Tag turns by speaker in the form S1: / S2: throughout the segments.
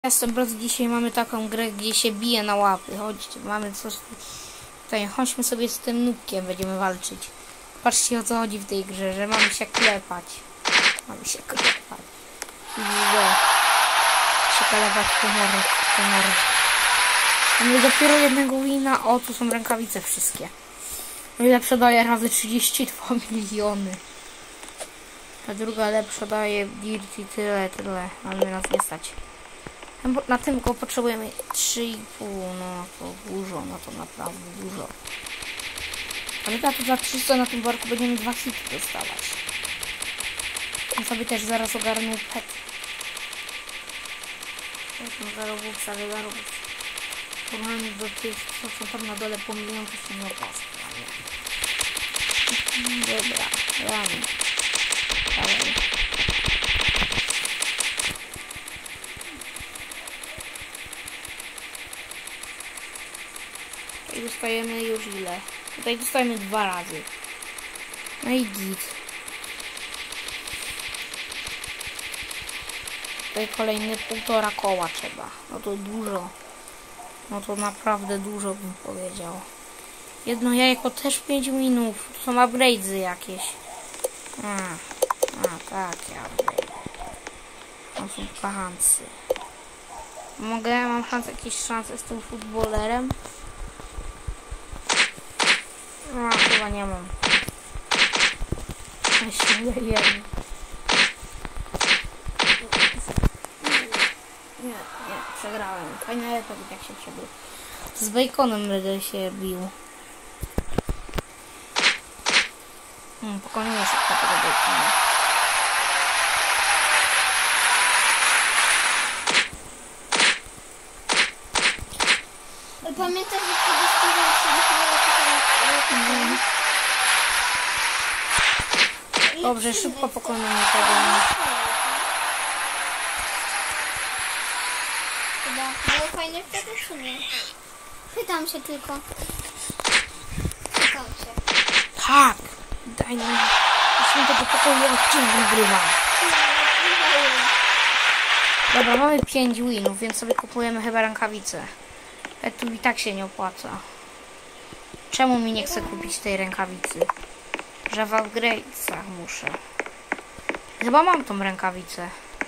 S1: Jestem bardzo, dzisiaj mamy taką grę, gdzie się bije na łapy. Chodźcie, mamy coś tutaj. Chodźmy sobie z tym nubkiem, będziemy walczyć. Patrzcie, o co chodzi w tej grze, że mamy się klepać. Mamy się klepać. Się klepać humory. Mamy dopiero jednego wina. O, tu są rękawice wszystkie. Lepsza daje razy 32 miliony. A druga lepsza daje dirty tyle. Ale nas nie stać. Na tym go potrzebujemy 3,5, no to dużo, no to naprawdę dużo. Ale za 300 na tym worku będziemy 2 hity dostawać. On sobie też zaraz ogarnął pet. Zarobówca. Porównanie do tych, co są tam na dole pomyliłem, to się nie opłaca. Dobra, ramy. Dalej. I dostajemy już ile? Tutaj dostajemy 2 razy. No i git. Tutaj kolejny 1,5 koła trzeba. No to dużo. No to naprawdę dużo bym powiedział. Jedno jajko też 5 minut. To są upgrade'y jakieś. Takie upgrade'y. To są pachancy. Mam jakieś szanse z tym futbolerem? No, chyba nie mam. Nie, przegrałem. Fajne efekt, jak się przebił. Z Baconem będę się bił. Pokonuję szybko tego Bacona.
S2: Pamiętasz, że kiedyś
S1: Dobrze, szybko pokonamy tego.
S2: Chyba było fajne wtedy, czy nie? Pytam się tylko. Pytam się.
S1: Tak! Daj nam. Musimy tego pokoju odcinek nagrywam. Dobra, mamy 5 winów, więc sobie kupujemy chyba rękawice. Tu i tak się nie opłaca. Czemu mi nie chce kupić tej rękawicy? Że w upgrade'ach muszę. Chyba mam tą rękawicę.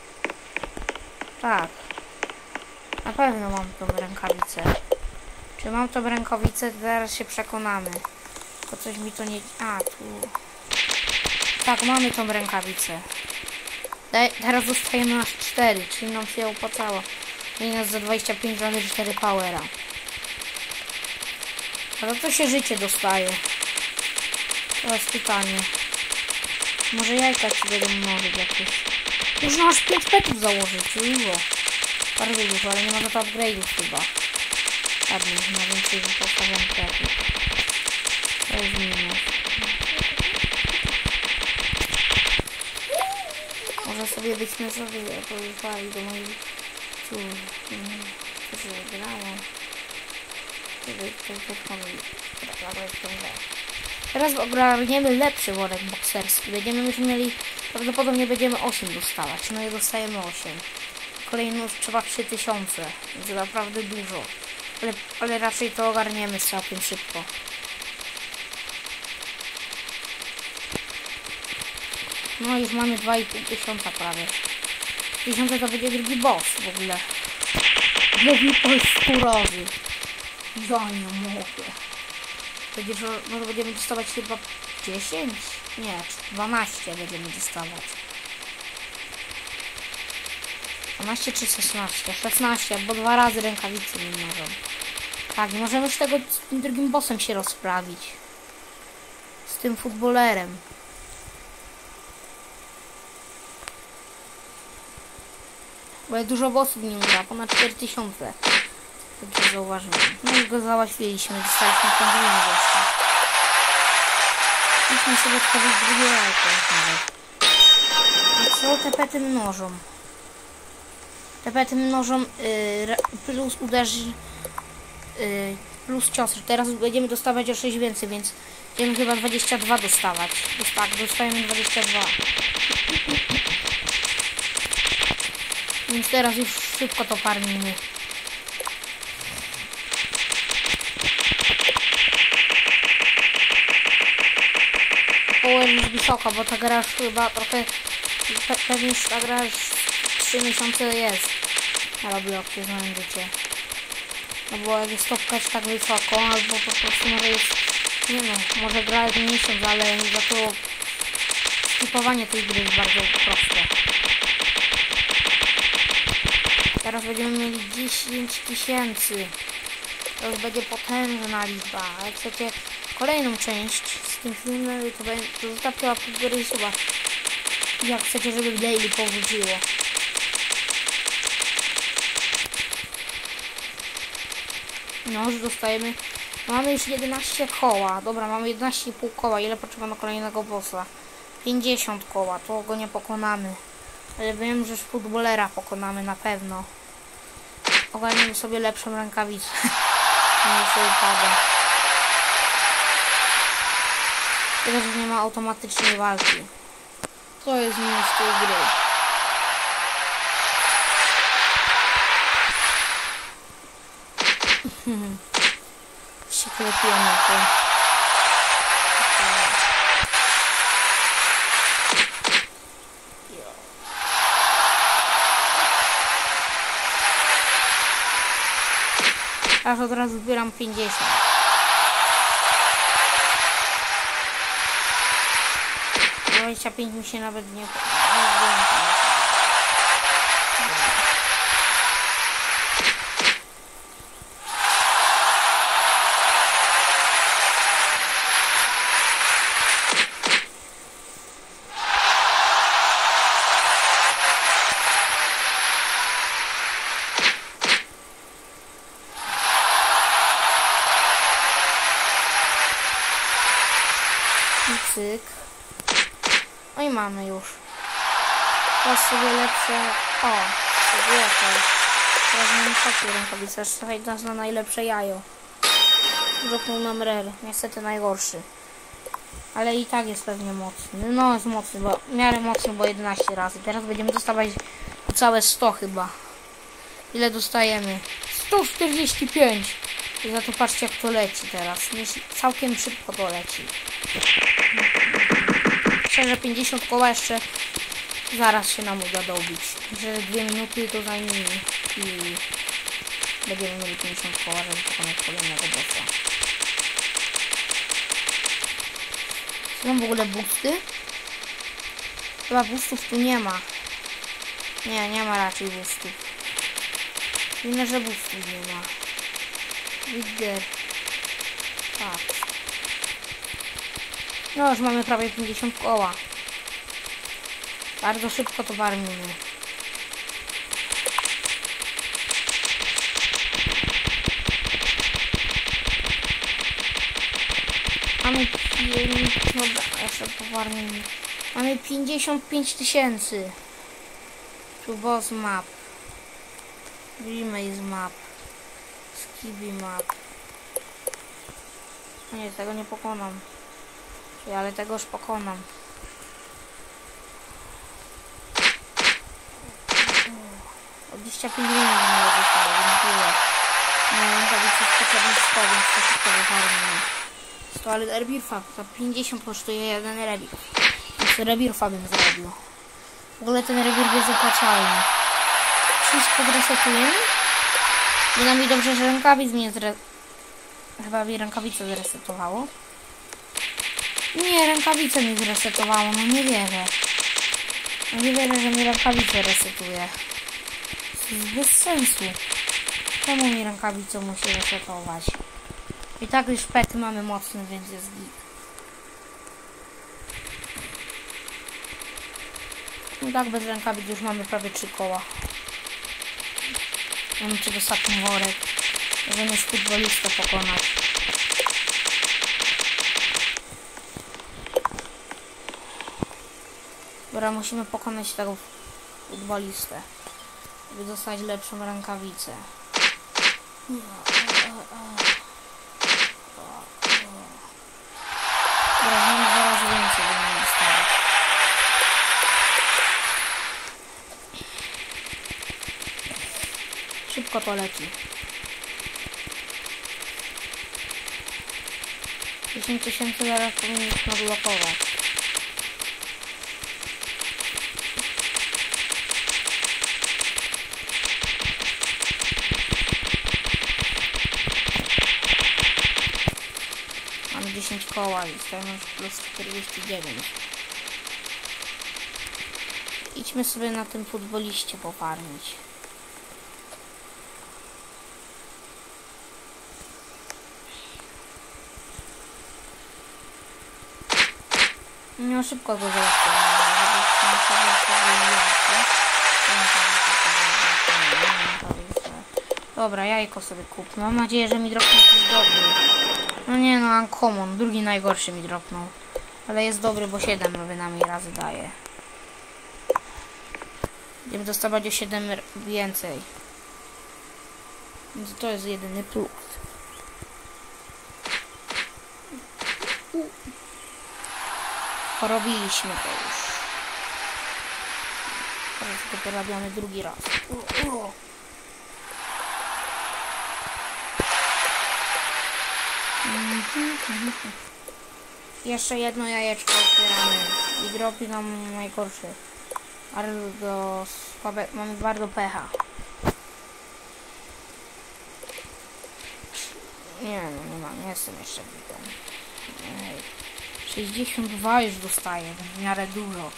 S1: Tak. Na pewno mam tą rękawicę. Czy mam tą rękawicę? Zaraz się przekonamy. Bo coś mi to nie... tu. Tak, mamy tą rękawicę. Teraz dostajemy aż 4, czyli nam się opłacało. I nas za 25 razy 4 powera. Ale to się życie dostaje. Teraz pytanie. Może jajka ci będą mnożyć jakieś. Można aż 5 petów założyć. Dużo. Bardzo dużo, ale nie ma na to upgrade'ów chyba. Żadnych, na więcej wyposażeń petów. To jest minus. Może sobie byśmy sobie pojechali do moich którzy grają. Teraz ogarniemy lepszy worek bokserski. Będziemy już mieli, prawdopodobnie będziemy 8 dostawać. No i dostajemy 8. Kolejno już trzeba 3000. Więc naprawdę dużo. Ale raczej to ogarniemy całkiem szybko. No już mamy 2500 prawie. 1000 to będzie drugi boss w ogóle. Drugi polskurowy. Ja nie mogę. Może będziemy dostawać chyba 10? Nie, 12 będziemy dostawać. 12 czy 16? 16, bo 2 razy rękawicy nie możemy. Tak, nie możemy już tego z tym drugim bossem się rozprawić. Z tym futbolerem. Bo dużo bossów nie gra, ponad 4000. Dobrze zauważyłem. No i go załatwiliśmy, dostaliśmy pędzliny jeszcze. Musimy sobie otworzyć drugie jajko nawet. I co te pety mnożą? Te pety mnożą plus uderzy plus cios. Teraz będziemy dostawać o 6 więcej, więc będziemy chyba 22 dostawać. Tak, dostajemy 22. Więc teraz już szybko to farmimy. Połowa jest wysoka, bo ta gra już chyba trochę... Pewnie już ta gra już 3 miesiące jest. Na Robloxie znajdziecie. No bo jak jest stopka tak wysoko, albo po prostu może jest... Nie no, może gra jest miesiąc, ale za to... Skipowanie tej gry jest bardzo proste. Teraz będziemy mieli 10 000. To już będzie potężna liczba. A jak chcecie kolejną część z tym filmem, to zostawcie łapkę w górę i suba. Jak chcecie, żeby daily powróciło. No już dostajemy. Mamy już 11 koła. Dobra, mamy 11,5 koła. Ile potrzeba na kolejnego bossa? 50 koła. To go nie pokonamy. Ale wiem, że futbolera pokonamy na pewno. Ogarniemy sobie lepszą rękawicę. Nie sobie upada. Teraz już nie ma automatycznej walki. To jest minus tej gry. Się klepiemy to. Aż od razu zbieram 50. No 25 mi się nawet nie... Cyk. No i mamy już. Teraz sobie lepsze... O! Złote. Teraz mamy takie rękawice. Słuchaj, nas na najlepsze jajo. Dropnął nam rel. Niestety najgorszy. Ale i tak jest pewnie mocny. No jest mocny, bo w miarę mocny, bo 11 razy. Teraz będziemy dostawać całe 100 chyba. Ile dostajemy? 145! I za to patrzcie jak to leci teraz. Całkiem szybko to leci. Myślę, że 50 koła jeszcze zaraz się nam uda dobić. Że 2 minuty to zajmie i będziemy mieli 50 koła, żeby pokonać kolejnego bossa. Są w ogóle boosty? Chyba boostów tu nie ma. Nie ma raczej boostów. Widzę, że boostów nie ma. Widzę. Tak. No już mamy prawie 50 koła. Bardzo szybko to farmimy. Mamy... Dobra, jeszcze pofarmimy. Mamy 55 000. Tu boss map. Remake map. Skibi map. Nie, tego nie pokonam. Ale tego już pokonam. O 25 minut nie dostało, więc tyle. No, rękawice z potrzebnych 100, więc to szybko wyfarmimy. 100, ale rebirfa za 50 kosztuje jeden rebirf. Więc rebirfa bym zrobił. W ogóle ten rebirf jest opłacalny. Wszystko zresetujemy? Nie nam mi dobrze, że rękawic mnie chyba mi rękawice zresetowało. Nie, rękawice mi zresetowało, no nie wierzę. No nie wierzę, że mi rękawice resetuje. To jest bez sensu. Czemu mi rękawice musi resetować? I tak już pety mamy mocne, więc jest git. I tak bez rękawic już mamy prawie 3 koła. Mamy przed ostatnim worek. Możemy już futbolistę pokonać. Dobra, musimy pokonać tego futbolistę, żeby dostać lepszą rękawicę. Dobra, mamy 2 razy więcej, będziemy dostawać. Szybko to leci. 10 000 zaraz powinniśmy odblokować. Mamy 10 koła i stajemy już plus 49. Idźmy sobie na tym futboliście pofarmić. No szybko go załatwiamy. Dobra, jajko sobie kupię. Mam nadzieję, że mi dropnie coś dobry. No nie no, uncommon. Drugi najgorszy mi dropnął. Ale jest dobry, bo 7 nowinami razy daje. Będziemy dostawać o 7 więcej. Więc to jest jedyny plus. Porobiliśmy to już. Teraz to porabiamy drugi raz. Jeszcze jedno jajeczko otwieramy i dropi nam najgorszy. Bardzo słabe, mamy bardzo pecha. Nie no, nie jestem jeszcze witam. 62 już dostaję, w miarę dużo.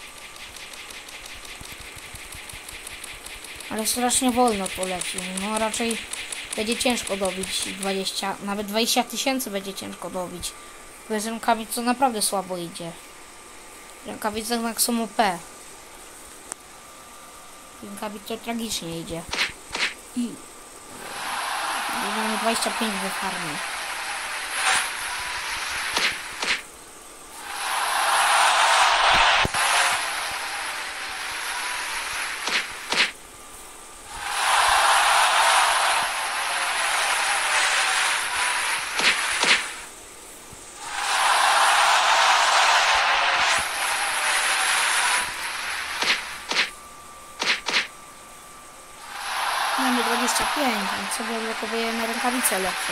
S1: Ale strasznie wolno to leci. No raczej będzie ciężko dobić 20, nawet 20 000 będzie ciężko dobić. Bez rękawic to naprawdę słabo idzie. Rękawice jednak są OP. Rękawic to tragicznie idzie. I mamy 25 we farmie. Mamy 25, więc sobie odblokowujemy rękawice lepsze.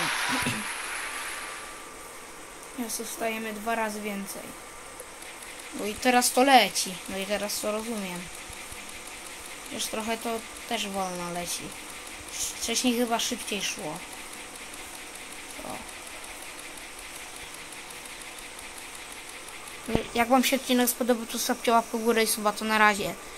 S1: Teraz dostajemy 2 razy więcej. No i teraz to leci. No i teraz to rozumiem. Już trochę to też wolno leci. Wcześniej chyba szybciej szło. O. Jak wam się odcinek spodobał, to stawcie łapkę w górę i suba, to na razie.